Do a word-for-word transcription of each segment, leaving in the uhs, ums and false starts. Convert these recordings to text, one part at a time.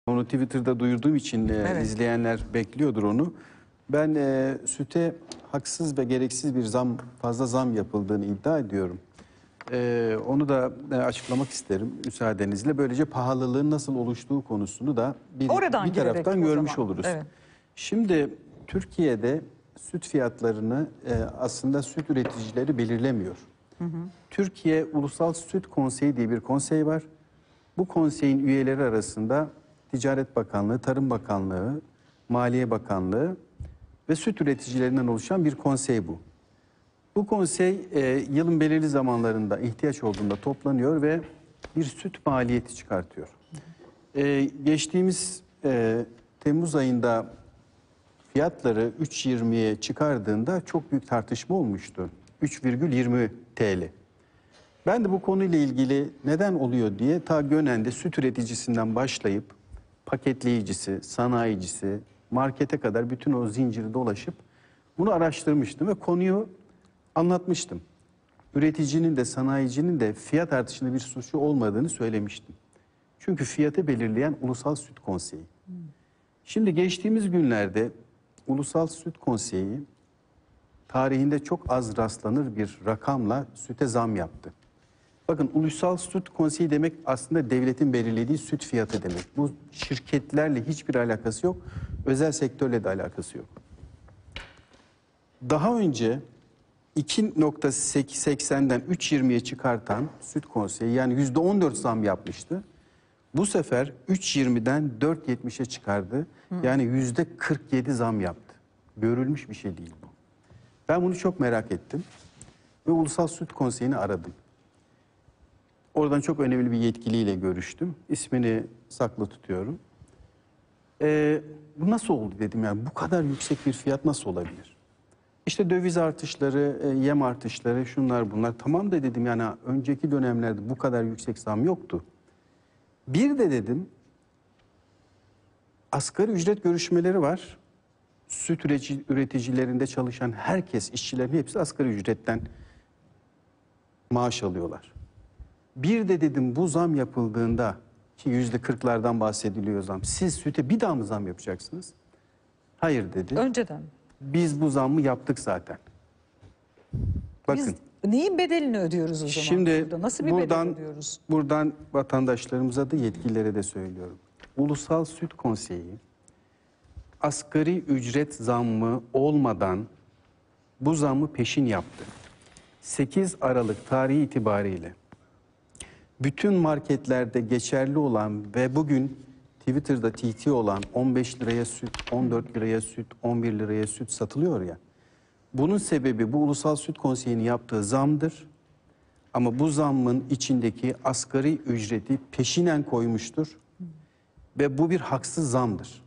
Onu Twitter'da duyurduğum için e, Evet. izleyenler bekliyordur onu. Ben e, süte haksız ve gereksiz bir zam, fazla zam yapıldığını iddia ediyorum. E, onu da e, açıklamak isterim müsaadenizle. Böylece pahalılığın nasıl oluştuğu konusunu da bir, Oradan bir taraftan girerek o görmüş zaman. oluruz. Evet. Şimdi Türkiye'de süt fiyatlarını e, aslında süt üreticileri belirlemiyor. Hı hı. Türkiye Ulusal Süt Konseyi diye bir konsey var. Bu konseyin üyeleri arasında Ticaret Bakanlığı, Tarım Bakanlığı, Maliye Bakanlığı ve süt üreticilerinden oluşan bir konsey bu. Bu konsey e, yılın belirli zamanlarında ihtiyaç olduğunda toplanıyor ve bir süt maliyeti çıkartıyor. E, geçtiğimiz e, Temmuz ayında fiyatları üç yirmiye çıkardığında çok büyük tartışma olmuştu. üç virgül yirmi T L. Ben de bu konuyla ilgili neden oluyor diye ta Gönen'de süt üreticisinden başlayıp paketleyicisi, sanayicisi, markete kadar bütün o zinciri dolaşıp bunu araştırmıştım ve konuyu anlatmıştım. Üreticinin de sanayicinin de fiyat artışında bir suçu olmadığını söylemiştim. Çünkü fiyatı belirleyen Ulusal Süt Konseyi. Şimdi geçtiğimiz günlerde Ulusal Süt Konseyi tarihinde çok az rastlanır bir rakamla süte zam yaptı. Bakın Ulusal Süt Konseyi demek aslında devletin belirlediği süt fiyatı demek. Bu şirketlerle hiçbir alakası yok. Özel sektörle de alakası yok. Daha önce iki virgül seksenden üç virgül yirmiye çıkartan Süt Konseyi yani yüzde on dört zam yapmıştı. Bu sefer üç virgül yirmiden dört virgül yetmişe çıkardı. Yani yüzde kırk yedi zam yaptı. Görülmüş bir şey değil bu. Ben bunu çok merak ettim ve Ulusal Süt Konseyi'ni aradım. Oradan çok önemli bir yetkiliyle görüştüm. İsmini saklı tutuyorum. Ee, bu nasıl oldu dedim yani bu kadar yüksek bir fiyat nasıl olabilir? İşte döviz artışları, e, yem artışları, şunlar bunlar. Tamam da dedim yani önceki dönemlerde bu kadar yüksek zam yoktu. Bir de dedim asgari ücret görüşmeleri var. Süt üreticilerinde çalışan herkes, işçilerin hepsi asgari ücretten maaş alıyorlar. Bir de dedim bu zam yapıldığında ki yüzde kırklardan bahsediliyor zam. Siz süte bir daha mı zam yapacaksınız? Hayır dedi. Önceden. Biz bu zammı yaptık zaten. Bakın. Biz neyin bedelini ödüyoruz o zaman? Şimdi burada? Nasıl bir buradan, bedel ödüyoruz? Buradan vatandaşlarımıza da yetkililere de söylüyorum. Ulusal Süt Konseyi asgari ücret zammı olmadan bu zammı peşin yaptı. sekiz Aralık tarihi itibariyle bütün marketlerde geçerli olan ve bugün Twitter'da T T olan on beş liraya süt, on dört liraya süt, on bir liraya süt satılıyor ya. Bunun sebebi bu Ulusal Süt Konseyi'nin yaptığı zamdır. Ama bu zammın içindeki asgari ücreti peşinen koymuştur. Ve bu bir haksız zamdır.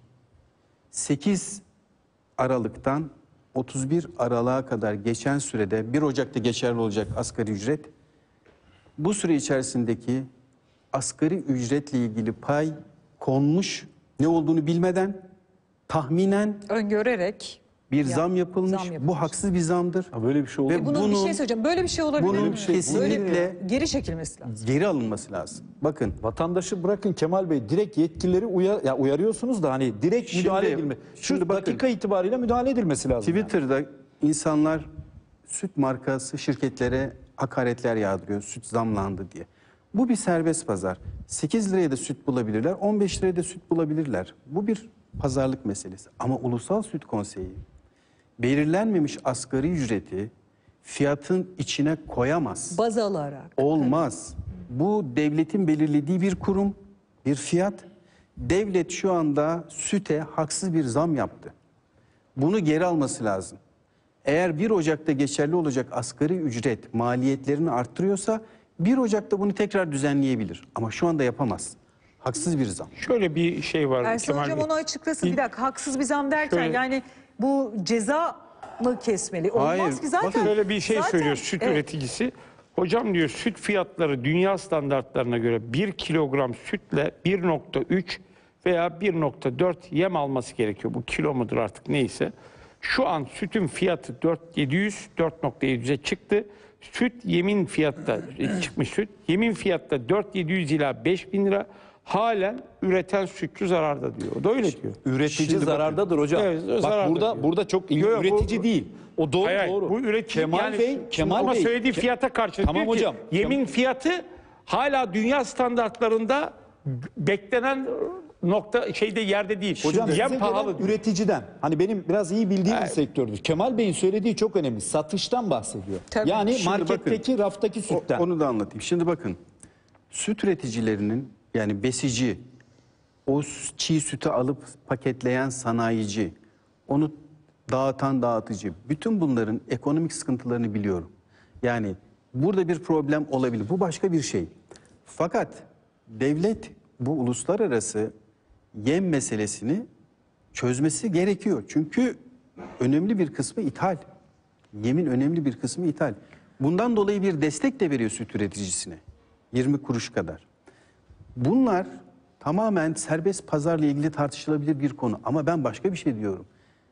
sekiz Aralık'tan otuz bir Aralık'a kadar geçen sürede bir Ocak'ta geçerli olacak asgari ücret. Bu süre içerisindeki asgari ücretle ilgili pay konmuş, ne olduğunu bilmeden tahminen Öngörerek bir ya, zam, yapılmış. zam yapılmış. Bu haksız bir zamdır. Ha, böyle bir şey oldu. Ve bunun bunun, bir şey söyleyeceğim. Böyle bir şey olabilir bunun mi? kesinlikle Böyle geri çekilmesi lazım. geri alınması lazım. Bakın Vatandaşı bırakın Kemal Bey, direkt yetkilileri uyar, ya uyarıyorsunuz da hani direkt Şimdi- müdahale edilme. Şu şimdi bakın, dakika itibariyle müdahale edilmesi lazım. yani. Twitter'da insanlar süt markası şirketlere hakaretler yağdırıyor. Süt zamlandı diye. Bu bir serbest pazar. sekiz liraya da süt bulabilirler, on beş liraya da süt bulabilirler. Bu bir pazarlık meselesi. Ama Ulusal Süt Konseyi belirlenmemiş asgari ücreti fiyatın içine koyamaz. Baz alarak. Olmaz. Bu devletin belirlediği bir kurum, bir fiyat. Devlet şu anda süte haksız bir zam yaptı. Bunu geri alması lazım. Eğer bir Ocak'ta geçerli olacak asgari ücret maliyetlerini arttırıyorsa bir Ocak'ta bunu tekrar düzenleyebilir. Ama şu anda yapamaz. Haksız bir zam. Şöyle bir şey var Ersan Kemal Hocam Bey. onu açıklasın. Bir dakika, haksız bir zam derken Şöyle- yani bu ceza mı kesmeli? Olmaz Hayır, ki zaten. bakın Şöyle bir şey zaten- söylüyor süt Evet. üreticisi. Hocam diyor süt fiyatları dünya standartlarına göre bir kilogram sütle bir nokta üç veya bir nokta dört yem alması gerekiyor. Bu kilo mudur artık neyse. Şu an sütün fiyatı dört bin yedi yüz, dört nokta yedi yüze çıktı. Süt yemin fiyatta çıkmış süt. Yemin fiyatta dört bin yedi yüz ila beş bin lira. halen üreten sütçü zararda diyor. O da öyle diyor. Üretici Şimdi zarardadır hocam. Evet, Bak zararda burada diyor. burada çok iyi. Yok, yok, Üretici bu- değil. O doğru Hayır, hayır, doğru. bu üretici Kemal yani, Bey, Kemal ama Bey. söylediği Ke- fiyata karşı Tamam diyor ki, hocam. yemin fiyatı hala dünya standartlarında beklenen nokta şeyde yerde değil. Hocam Şimdi size yem pahalı gelen diyor. üreticiden. Hani benim biraz iyi bildiğim bir sektördür. Kemal Bey'in söylediği çok önemli. Satıştan bahsediyor. Tabii. Yani Şimdi marketteki, raftaki O- sütten. onu da anlatayım. Şimdi bakın, süt üreticilerinin, yani besici, o s- çiğ sütü alıp paketleyen sanayici, onu dağıtan dağıtıcı, bütün bunların ekonomik sıkıntılarını biliyorum. Yani burada bir problem olabilir. Bu başka bir şey. Fakat devlet bu uluslararası yem meselesini çözmesi gerekiyor. Çünkü önemli bir kısmı ithal. Yemin önemli bir kısmı ithal. Bundan dolayı bir destek de veriyor süt üreticisine. yirmi kuruş kadar. Bunlar tamamen serbest pazarla ilgili tartışılabilir bir konu. Ama ben başka bir şey diyorum.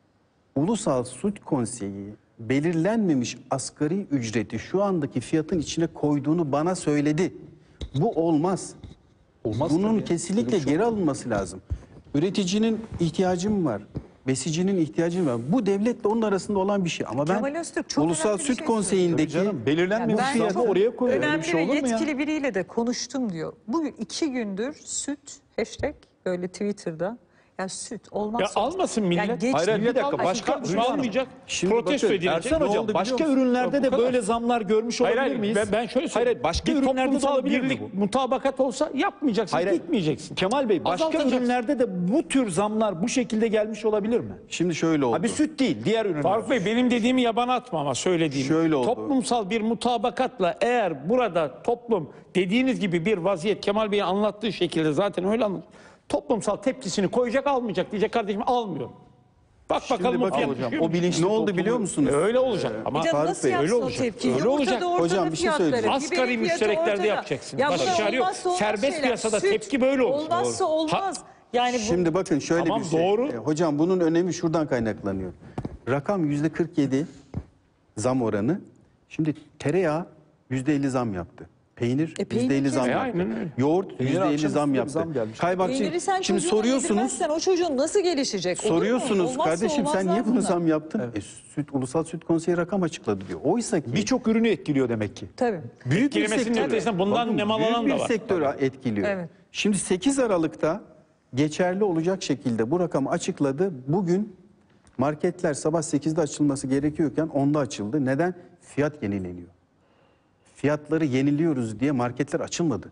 Ulusal Süt Konseyi belirlenmemiş asgari ücreti şu andaki fiyatın içine koyduğunu bana söyledi. Bu olmaz. Olmaz Bunun tabii ya. kesinlikle Öyle bir şey geri alınması lazım. Üreticinin ihtiyacı mı var? Besicinin ihtiyacı mı var? Bu devletle onun arasında olan bir şey. Ama ben Kemal Öztürk çok Ulusal önemli bir Süt şey Konseyi'ndeki Canım, belirlenmemiş Ben fiyatı çok oraya koyuyor. Öyle önemli bir şey olur mu ya? yetkili biriyle de konuştum diyor. Bugün iki gündür süt hashtag böyle Twitter'da. Ya süt olmaz. Ya almasın millet. Yani geç- Hayır, hayır, bir dakika. almasın. Başka Kardeşim, Hülya almayacak. Şimdi Protesto bakın, edilecek. Ersan Ne hocam oldu başka biliyor musun? ürünlerde Bu de kadar. böyle zamlar görmüş Hayır, olabilir hayır, miyiz? ben, ben şöyle Hayır, söyleyeyim. hayır, başka bir ürünlerde de toplumsal olabilir birlik, mi bu? mutabakat olsa yapmayacaksın, Hayır, hayır. gitmeyeceksin. Kemal Bey başka Azaltacaksın. ürünlerde de bu tür zamlar bu şekilde gelmiş olabilir mi? Şimdi şöyle oldu. Abi süt değil, diğer ürünler. Faruk Bey, benim dediğimi yabana atma ama söylediğimi. Şöyle oldu. Toplumsal bir mutabakatla eğer burada toplum dediğiniz gibi bir vaziyet, Kemal Bey'in anlattığı şekilde zaten öyle anlat. Toplumsal tepkisini koyacak, almayacak, diyecek kardeşim almıyor. Bak bakalım Şimdi o bakın fiyat hocam, düşüyor mu? o bilinçli ne oldu biliyor musunuz? E, öyle olacak ama Bir de Faruk nasıl Bey, yapsın öyle o olacak. tepkiyi? Öyle olacak. Ortada ortada Hocam, bir şey fiyatları, söyleyeceğim. biberin Asgari fiyatı müştereklerde ortada. yapacaksın. Ya Başka bunlar çare yok. olmazsa olmaz Serbest şeyler. piyasada Süt tepki böyle olur. Olmazsa Doğru. olmaz. Yani bu Şimdi bakın şöyle Tamam, bir şey. doğru. E, hocam bunun önemi şuradan kaynaklanıyor. Rakam yüzde kırk yedi zam oranı. Şimdi tereyağı yüzde elli zam yaptı. Peynir E, peynir yüzde elli zam kesin. yaptı. Aynen öyle. Yoğurt Peynir yüzde elli akşam zam üstüne yaptı. zam gelmiş. Kaymakçı peyniri sen şimdi çocuğuna soruyorsunuz. yedirmezsen o çocuğun nasıl gelişecek? Olur mu? Soruyorsunuz Olmazsa kardeşim sen olmazlar niye bunu bunlar. zam yaptın? E, süt, Ulusal Süt Konseyi rakam açıkladı diyor. Oysa ki Birçok ürünü etkiliyor demek ki. Tabii. büyük bir Etkilemesinin sektör. ötesinde bundan Bakın, nemalanan büyük da bir var. sektörü etkiliyor. Evet. Şimdi sekiz Aralık'ta geçerli olacak şekilde bu rakamı açıkladı. Bugün marketler sabah sekizde açılması gerekiyorken onda açıldı. Neden? Fiyat yenileniyor. Fiyatları yeniliyoruz diye marketler açılmadı.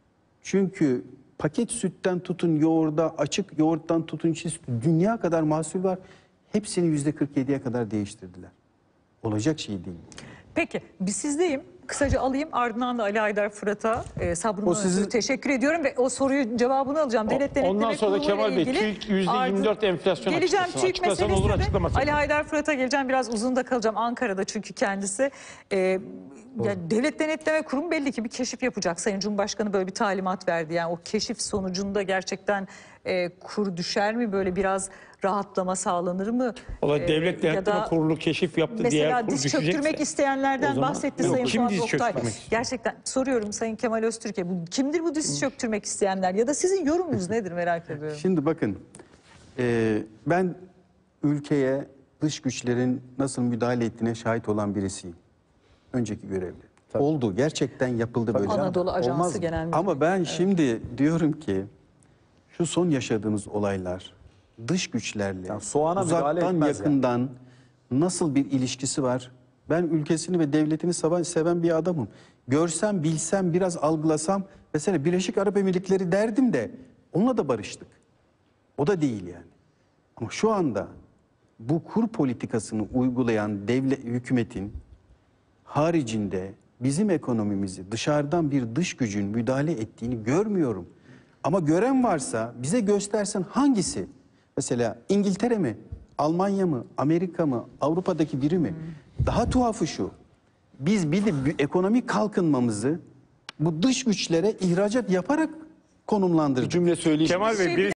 Çünkü paket sütten tutun yoğurda, açık yoğurttan tutun çiğ süt, dünya kadar mahsul var. Hepsini yüzde kırk yediye kadar değiştirdiler. Olacak şey değil. Peki bir sizdeyim. Kısaca alayım ardından da Ali Haydar Fırat'a e, sabrına O sizi- teşekkür ediyorum ve o soruyu cevabını alacağım. Devlet Denetleme Ondan sonra da Kurulu ile Kemal Bey, ilgili TÜİK yüzde yirmi dört ardın- enflasyon Geleceğim açıklasın. TÜİK Açıklasan meselesine olur, de açıklamasın. Ali Haydar Fırat'a geleceğim. Biraz uzun da kalacağım. Ankara'da çünkü kendisi. E, ya Devlet Denetleme Kurumu belli ki bir keşif yapacak. Sayın Cumhurbaşkanı böyle bir talimat verdi. Yani o keşif sonucunda gerçekten e, kur düşer mi? Böyle biraz rahatlama sağlanır mı? Olay E, Devlet ya Denetleme da Kurulu keşif yaptı diye Mesela kur diz düşecekse. çöktürmek isteyenlerden o zaman- bahsetti Yok, Sayın kim Fuat diz Oktay. çöktürmek istiyor? Gerçekten soruyorum Sayın Kemal Öztürk'e. Bu, kimdir bu diz çöktürmek isteyenler? Ya da sizin yorumunuz nedir merak ediyorum. Şimdi bakın, e, ben ülkeye dış güçlerin nasıl müdahale ettiğine şahit olan birisiyim. Önceki görevli. Oldu, gerçekten yapıldı böyle. Anadolu Ajansı Olmaz mı? Genel Müdürü. Ama ben şimdi diyorum ki şu son yaşadığımız olaylar dış güçlerle Yani soğana müdahale uzaktan etmez yakından nasıl bir ilişkisi var? Ben ülkesini ve devletini seven, seven bir adamım. Görsem, bilsem, biraz algılasam mesela Birleşik Arap Emirlikleri derdim de onunla da barıştık. O da değil yani. Ama şu anda bu kur politikasını uygulayan devlet hükümetin haricinde bizim ekonomimizi dışarıdan bir dış gücün müdahale ettiğini görmüyorum. Ama gören varsa bize göstersin hangisi? Mesela İngiltere mi? Almanya mı? Amerika mı? Avrupa'daki biri mi? Daha tuhafı şu. Biz bir de bir ekonomik kalkınmamızı bu dış güçlere ihracat yaparak konumlandırdık. Cümle söyleyeyim. Kemal Bey, Şey, bir